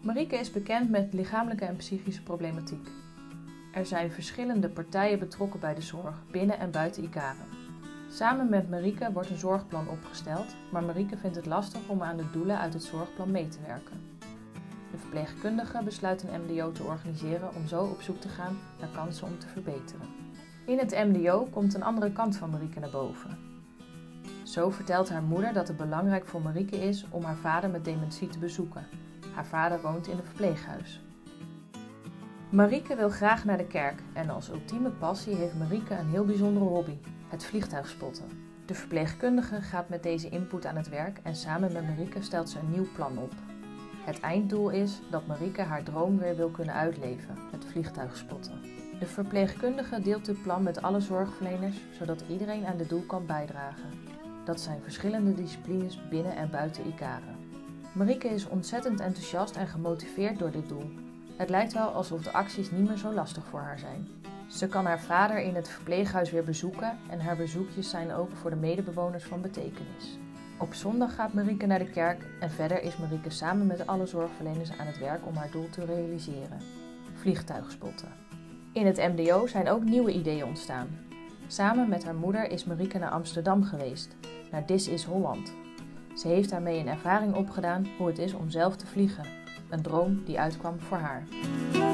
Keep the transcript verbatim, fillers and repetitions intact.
Marieke is bekend met lichamelijke en psychische problematiek. Er zijn verschillende partijen betrokken bij de zorg, binnen en buiten ICARE. Samen met Marieke wordt een zorgplan opgesteld, maar Marieke vindt het lastig om aan de doelen uit het zorgplan mee te werken. De verpleegkundige besluit een M D O te organiseren om zo op zoek te gaan naar kansen om te verbeteren. In het M D O komt een andere kant van Marieke naar boven. Zo vertelt haar moeder dat het belangrijk voor Marieke is om haar vader met dementie te bezoeken. Haar vader woont in een verpleeghuis. Marieke wil graag naar de kerk en als ultieme passie heeft Marieke een heel bijzondere hobby: het vliegtuigspotten. De verpleegkundige gaat met deze input aan het werk en samen met Marieke stelt ze een nieuw plan op. Het einddoel is dat Marieke haar droom weer wil kunnen uitleven: het vliegtuigspotten. De verpleegkundige deelt dit plan met alle zorgverleners, zodat iedereen aan dit doel kan bijdragen. Dat zijn verschillende disciplines binnen en buiten ICARE. Marieke is ontzettend enthousiast en gemotiveerd door dit doel. Het lijkt wel alsof de acties niet meer zo lastig voor haar zijn. Ze kan haar vader in het verpleeghuis weer bezoeken en haar bezoekjes zijn ook voor de medebewoners van betekenis. Op zondag gaat Marieke naar de kerk en verder is Marieke samen met alle zorgverleners aan het werk om haar doel te realiseren: vliegtuigspotten. In het M D O zijn ook nieuwe ideeën ontstaan. Samen met haar moeder is Marieke naar Amsterdam geweest, naar This is Holland. Ze heeft daarmee een ervaring opgedaan hoe het is om zelf te vliegen. Een droom die uitkwam voor haar.